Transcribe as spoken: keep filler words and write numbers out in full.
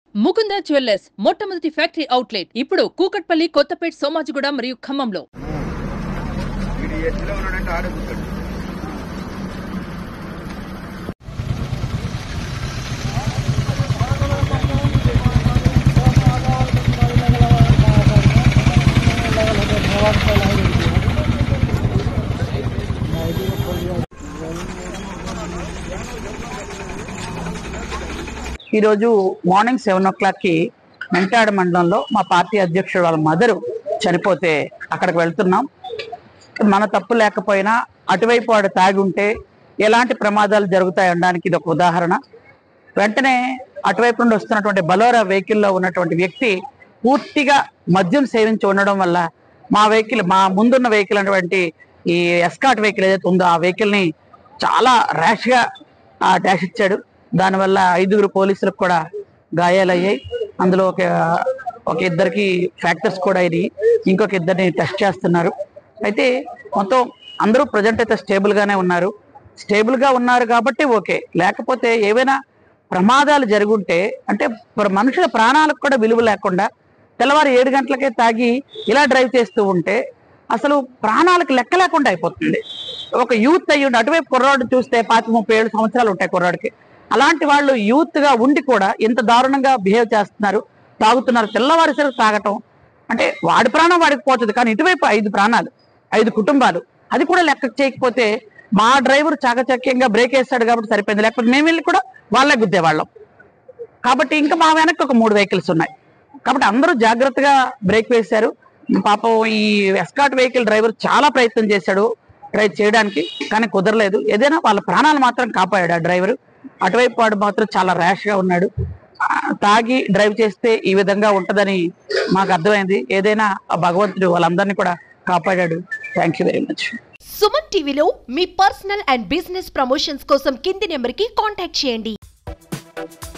Mukunda jewellers మొట్టమొదటి factory outlet ఇప్పుడు కూకట్పల్లి, కొత్తపేట్, సోమాజిగూడ మరియు ఖమ్మంలో. ఈరోజు మార్నింగ్ సెవెన్ ఓ క్లాక్కి మెంటాడ మండలంలో మా పార్టీ అధ్యక్షుడు వాళ్ళ మదరు చనిపోతే అక్కడికి వెళ్తున్నాం. మన తప్పు లేకపోయినా అటువైపు వాడు తాగి ఉంటే ఎలాంటి ప్రమాదాలు జరుగుతాయి అనడానికి ఇది ఒక ఉదాహరణ. వెంటనే అటువైపు నుండి వస్తున్నటువంటి బలోరా వెహికల్లో ఉన్నటువంటి వ్యక్తి పూర్తిగా మద్యం సేవించి ఉండడం వల్ల మా వెహికల్ మా ముందున్న వెహికల్ అటువంటి ఈ ఎస్కాట్ వెహికల్ ఏదైతే ఉందో ఆ వెహికల్ని చాలా ర్యాష్గా డాష్ ఇచ్చాడు. దానివల్ల ఐదుగురు పోలీసులకు కూడా గాయాలయ్యాయి. అందులో ఒక ఒక ఇద్దరికి ఫ్రాక్చర్స్ కూడా ఇది, ఇంకొక ఇద్దరిని టెస్ట్ చేస్తున్నారు. అయితే మొత్తం అందరూ ప్రజెంట్ అయితే స్టేబుల్గానే ఉన్నారు. స్టేబుల్గా ఉన్నారు కాబట్టి ఓకే. లేకపోతే ఏవైనా ప్రమాదాలు జరుగుంటే అంటే మనుషుల ప్రాణాలకు కూడా విలువ లేకుండా తెల్లవారు ఏడు గంటలకే తాగి ఇలా డ్రైవ్ చేస్తూ ఉంటే అసలు ప్రాణాలకు లెక్క లేకుండా అయిపోతుంది. ఒక యూత్ అయ్యి అటువైపు కుర్రాడు చూస్తే పాతి ముప్పై ఏడు సంవత్సరాలు ఉంటాయి కుర్రాడికి. అలాంటి వాళ్ళు యూత్గా ఉండి కూడా ఇంత దారుణంగా బిహేవ్ చేస్తున్నారు, తాగుతున్నారు. తెల్లవారిసరికి తాగటం అంటే వాడి ప్రాణం వాడికి పోతుంది, కానీ ఇటువైపు ఐదు ప్రాణాలు, ఐదు కుటుంబాలు, అది కూడా లెక్క చేయకపోతే మా డ్రైవర్ చాకచక్యంగా బ్రేక్ వేస్తాడు కాబట్టి సరిపోయింది. లేకపోతే మేము వెళ్ళి కూడా వాళ్ళే గుద్దేవాళ్ళం. కాబట్టి ఇంకా మా వెనక్కి ఒక మూడు వెహికల్స్ ఉన్నాయి కాబట్టి అందరూ జాగ్రత్తగా బ్రేక్ వేశారు. పాపం ఈ ఎస్కాట్ వెహికల్ డ్రైవర్ చాలా ప్రయత్నం చేశాడు డ్రైవ్ చేయడానికి, కానీ కుదరలేదు. ఏదైనా వాళ్ళ ప్రాణాలు మాత్రం కాపాడాడు ఆ డ్రైవర్. అటువైపు వాడు మాత్రం చాలా ర్యాష్గా ఉన్నాడు. తాగి డ్రైవ్ చేస్తే ఈ విధంగా ఉంటుందని మాకు అర్థమైంది. ఏదైనా ఆ భగవంతుడు వాళ్ళందరినీ కూడా కాపాడాడు. Thank you very much. Suman టీవీలో మీ పర్సనల్ అండ్ బిజినెస్ ప్రమోషన్స్ కోసం కింది నెంబర్కి కాంటాక్ట్ చేయండి.